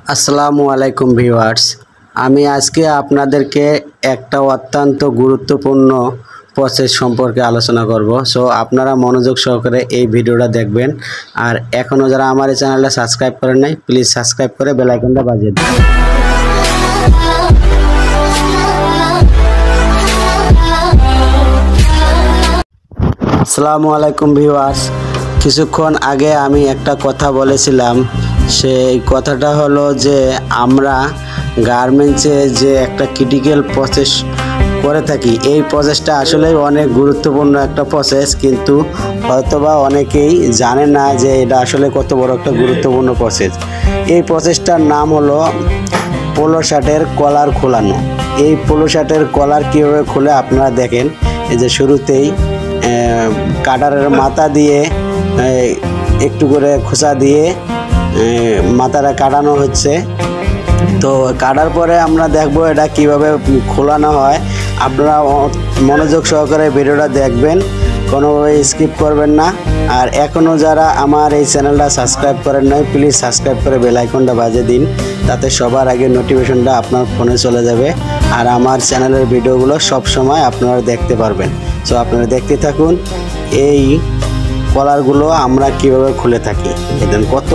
আসসালামু আলাইকুম ভিউয়ার্স, আমি আজকে আপনাদেরকে একটা অত্যন্ত গুরুত্বপূর্ণ প্রসেস সম্পর্কে আলোচনা করব। সো আপনারা মনোযোগ সহকারে এই ভিডিওটা দেখবেন। আর এখনও যারা আমার এই চ্যানেলটা সাবস্ক্রাইব করেন নাই, প্লিজ সাবস্ক্রাইব করে বেল আইকনটা বাজিয়ে দিন। আসসালামু আলাইকুম ভিউয়ার্স, কিছুক্ষণ আগে আমি একটা কথা বলেছিলাম। সেই কথাটা হলো যে আমরা গার্মেন্টসে যে একটা ক্রিটিক্যাল প্রসেস করে থাকি, এই প্রসেসটা আসলে অনেক গুরুত্বপূর্ণ একটা প্রসেস, কিন্তু হয়তোবা অনেকেই জানে না যে এটা আসলে কত বড় একটা গুরুত্বপূর্ণ প্রসেস। এই প্রসেসটার নাম হলো পোলো শার্টের কলার খোলানো। এই পোলো শার্টের কলার কীভাবে খুলে আপনারা দেখেন, এই যে শুরুতেই কাটারের মাথা দিয়ে একটু করে খোসা দিয়ে মাথাটা কাটানো হচ্ছে। তো কাটার পরে আমরা দেখব এটা কিভাবে খোলানো হয়। আপনারা মনোযোগ সহকারে ভিডিওটা দেখবেন, কোনোভাবে স্কিপ করবেন না। আর এখনও যারা আমার এই চ্যানেলটা সাবস্ক্রাইব করেন নাই, প্লিজ সাবস্ক্রাইব করে বেল আইকনটা বাজিয়ে দিন, তাতে সবার আগে নোটিফিকেশনটা আপনার ফোনে চলে যাবে। আর আমার চ্যানেলের ভিডিওগুলো সব সময় আপনারা দেখতে পারবেন। সো আপনারা দেখতে থাকুন এই কলারগুলো আমরা কিভাবে খুলে থাকি। দেখেন কত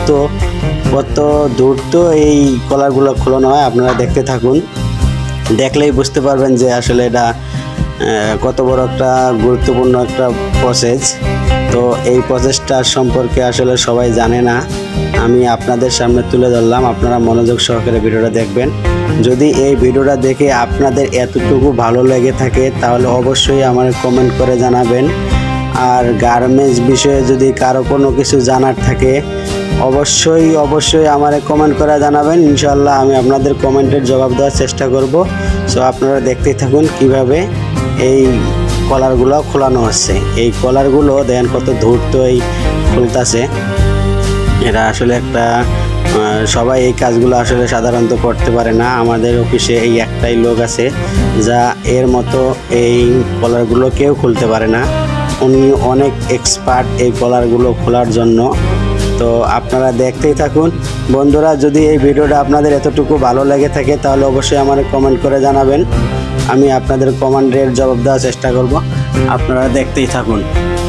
ধূর্ত এই কলারগুলো খোলানো হয়। আপনারা দেখতে থাকুন, দেখলেই বুঝতে পারবেন যে আসলে এটা কত বড় একটা গুরুত্বপূর্ণ একটা প্রসেস। তো এই প্রসেসটার সম্পর্কে আসলে সবাই জানে না, আমি আপনাদের সামনে তুলে ধরলাম। আপনারা মনোযোগ সহকারে ভিডিওটা দেখবেন। যদি এই ভিডিওটা দেখে আপনাদের এতটুকু ভালো লেগে থাকে তাহলে অবশ্যই আমার কমেন্ট করে জানাবেন। আর গার্মেন্টস বিষয়ে যদি কারো কোনো কিছু জানার থাকে অবশ্যই আমার কমেন্ট করে জানাবেন। ইনশাআল্লাহ আমি আপনাদের কমেন্টের জবাব দেওয়ার চেষ্টা করব। সো আপনারা দেখতেই থাকুন কিভাবে এই কলারগুলো খোলানো হচ্ছে। এই কলারগুলো দেখেন কত ধূর্ত এই খুলতাছে। এটা আসলে একটা সবাই এই কাজগুলো আসলে সাধারণত করতে পারে না। আমাদের অফিসে এই একটাই লোক আছে যা এর মতো এই কলারগুলো কেউ খুলতে পারে না। উনি অনেক এক্সপার্ট এই কলারগুলো খোলার জন্য। তো আপনারা দেখতেই থাকুন বন্ধুরা। যদি এই ভিডিওটা আপনাদের এতটুকু ভালো লেগে থাকে তাহলে অবশ্যই আমার কমেন্ট করে জানাবেন, আমি আপনাদের কমেন্টের জবাব দেওয়ার চেষ্টা করব। আপনারা দেখতেই থাকুন।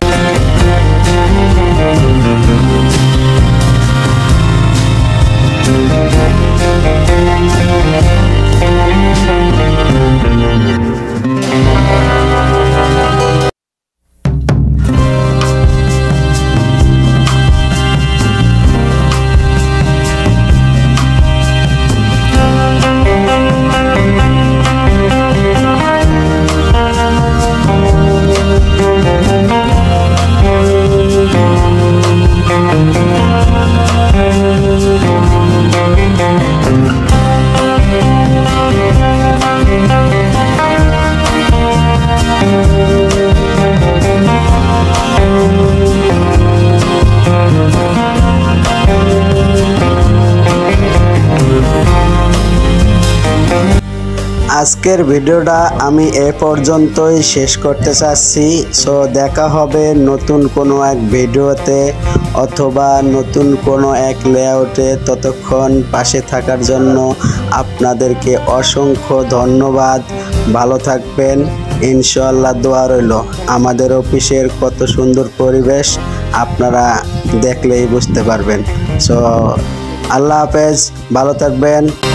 আজকের ভিডিওটা আমি এ পর্যন্তই শেষ করতে চাচ্ছি। সো দেখা হবে নতুন কোনো এক ভিডিওতে অথবা নতুন কোনো এক লেআউটে। ততক্ষণ পাশে থাকার জন্য আপনাদেরকে অসংখ্য ধন্যবাদ। ভালো থাকবেন, ইনশাআল্লাহ দোয়া রইল। আমাদের অফিসের কত সুন্দর পরিবেশ আপনারা দেখলেই বুঝতে পারবেন। সো আল্লাহ হাফেজ, ভালো থাকবেন।